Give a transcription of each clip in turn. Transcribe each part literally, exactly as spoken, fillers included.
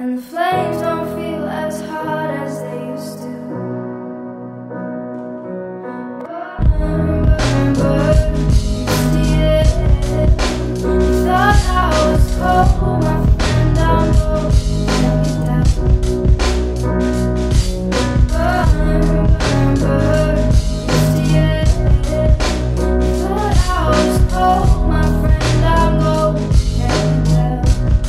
and the flames don't feel as hot as they used to. Burn, burn, burn, see it. You thought I was cold, my friend, I'll go let me down. Burn, burn, burn, see it. You thought I was cold, my friend, I'll go let me down.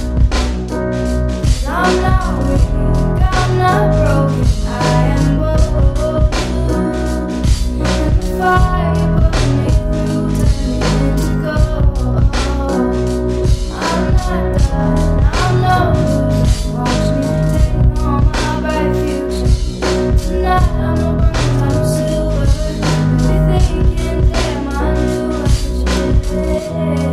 I'm not weak, I'm not broken, I am bold. And the fire put me through, turned me into gold. I'm not done, I'm no loser. Watch me take on my bright future. Tonight I'm no bronze, I'm silver. Really thinking, damn, I knew I should.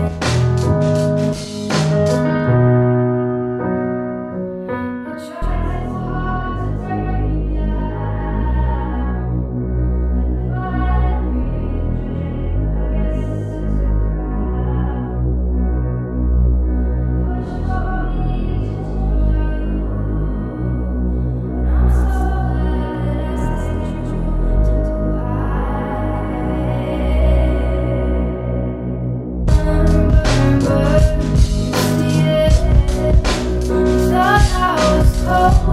Oh